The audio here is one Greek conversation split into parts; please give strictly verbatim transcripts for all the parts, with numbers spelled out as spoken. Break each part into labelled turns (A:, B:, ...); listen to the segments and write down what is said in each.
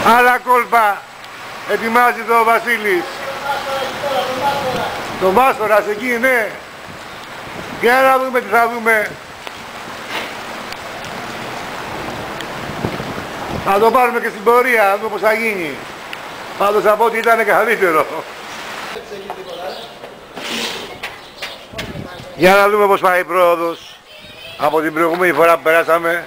A: Άλλα κόλπα. Ετοιμάζει το ο Βασίλης. Το Μάστορας εκεί, ναι. Για να δούμε τι θα δούμε. Θα το πάρουμε και στην πορεία, να δούμε πως θα γίνει. Πάντως από ό,τι ήταν καλύτερο. Για να δούμε πως πάει η πρόοδος από την προηγούμενη φορά που περάσαμε.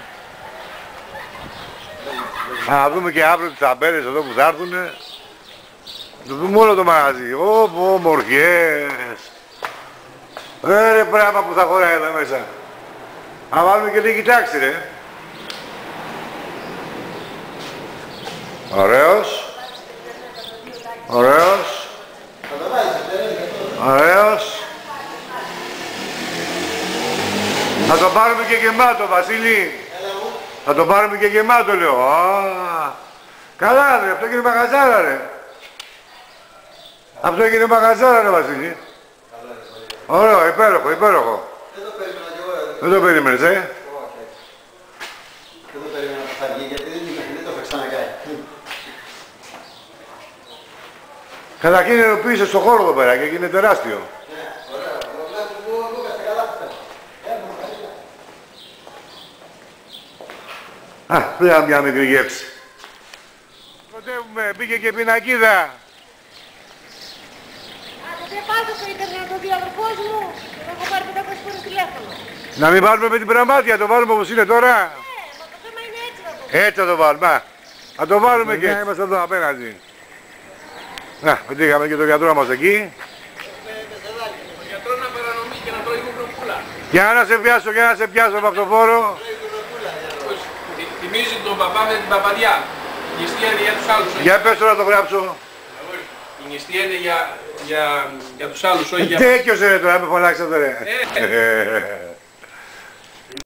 A: Να δούμε και αύριο τις ταμπέλες εδώ που θα έρθουνε. Να δούμε όλο το μαγαζί. Ω, πω, μορφιές. Ε, ρε πράγμα που θα χωράει εδώ μέσα. Να βάλουμε και λίγη τάξη, ρε. Ωραίος. Ωραίος. Ωραίος. Θα το πάρουμε και γεμάτο, Βασίλη. Θα το πάρουμε και γεμάτο, λέω. Α, καλά, ρε. Αυτό έγινε μαγαζάρα, ρε. Αυτό έγινε μαγαζάρα, ρε, Βασίλη. Ωραίο, υπέροχο, υπέροχο. Δεν το περίμενες, ε.
B: Δεν το περίμενα που θα βγει, γιατί δεν το είχα ξανακάνει.
A: Καταρχήν ενοποίησε στο χώρο εδώ πέρα και έγινε τεράστιο. Α, πήρα μια μικρή γεύση. Κοντεύουμε, πήγε και πινακίδα.
C: Άντε, δεν πάτε στο ίντερνετ να το δει ο αδερφός μου. Δεν έχω πάρει πεντακόσιες φορές τηλέφωνο.
A: Να μην βάλουμε με την πειραμάτια, το βάλουμε όπως είναι τώρα.
C: Ναι, μα το θέμα είναι έτσι να το δει.
A: Έτσι θα το βάλουμε. Α, θα το βάλουμε και έτσι. Είμαστε εδώ απέναντι. Να, πετύχαμε και τον γιατρό μας εκεί.
D: Ο γιατρό να παρανομεί και να τρώει κουκροπούλα.
A: Για να σε πιάσω, για να σε πιάσω από αυτοφόρο.
D: Θυμίζει τον παπά με την παπαδιά. Η νηστεία είναι για τους άλλους.
A: Για πες τώρα να το γράψω.
D: Η νηστεία είναι για, για, για τους άλλους, όχι για...
A: Τέτοιος ρε τώρα, με φωνάξατε ρε.
D: Ε.